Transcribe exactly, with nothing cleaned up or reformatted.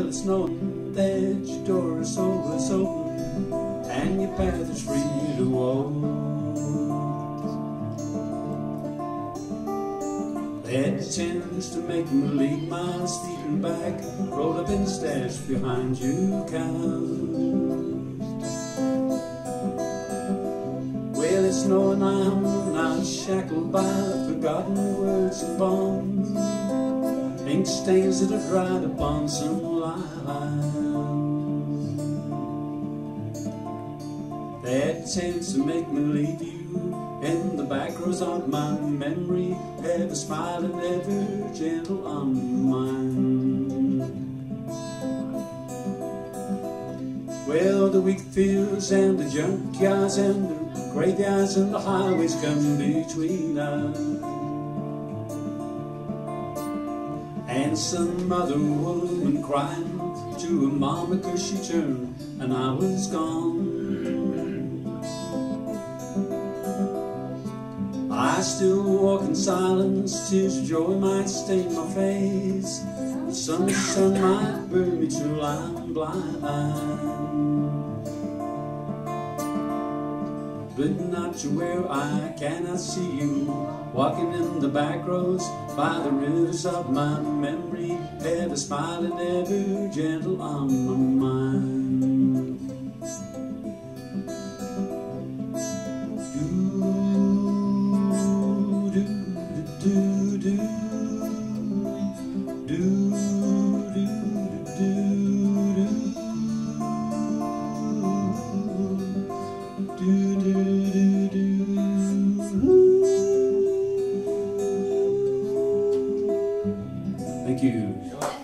Well, it's knowing that your door is always open and your path is free to walk. That tends to make me leave my sleeping bag rolled up in the stash behind you couch. Well, it's knowing I'm not shackled by forgotten words and bonds, ink stains that have dried upon some line. That tends to make me leave you in the back rows of my memory, ever smiling, ever gentle on mine. Well, the wheat fields and the junkyards and the graveyards and the highways come between us, and some other woman crying to her mama 'cause she turned and I was gone. I still walk in silence, tears of joy might stain my face, the summer sun might burn me till I'm blind, but not to where I cannot see you, walking in the back roads by the rivers of my memory, ever smiling, ever gentle on my mind. Thank you.